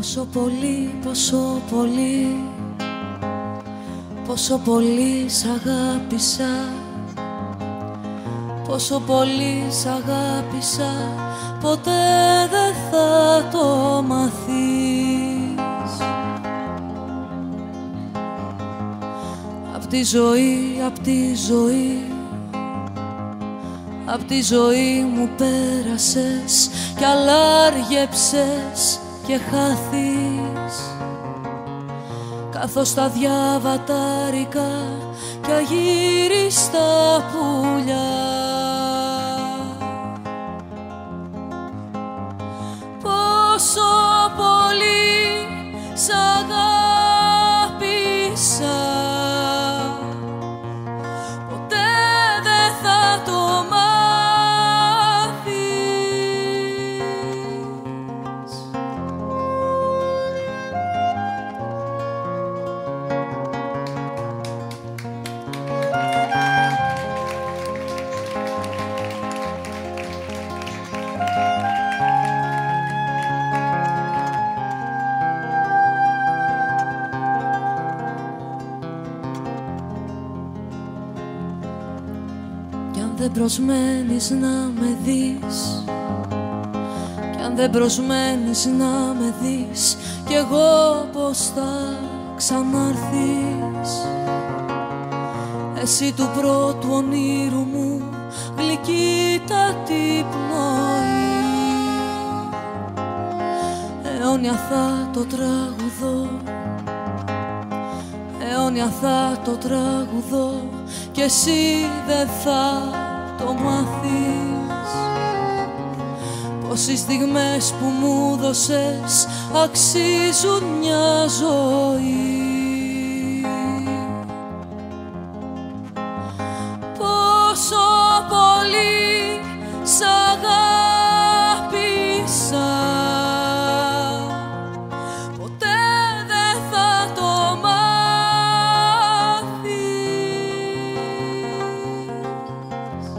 Πόσο πολύ, πόσο πολύ, πόσο πολύ σ' αγάπησα, πόσο πολύ σ' αγάπησα, ποτέ δεν θα το μαθείς. Απ' τη ζωή, απ' τη ζωή, απ' τη ζωή μου πέρασες κι αλλάργεψες και χάθεις, καθώς τα διαβατάρικα κι αγύριστα πουλιά. Πόσο πολύ σ' αγάπησα, ποτέ δεν θα το μάθεις. Κι αν δεν προσμένεις να με δεις, κι αν δεν προσμένεις να με δεις, κι εγώ πως θα ξανάρθεις. Εσύ του πρώτου ονείρου μου γλυκύτατη πνοή, αιώνια θα το τραγουδώ, αιώνια θα το τραγουδώ, κι εσύ δεν θα το μάθεις. Πως οι στιγμές που μου δώσες αξίζουν μια ζωή. Πόσο πολύ σ' αγάπησα, ποτέ δεν θα το μάθεις.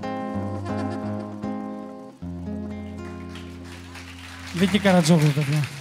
Βίκη Καρατζόγλου, παιδιά.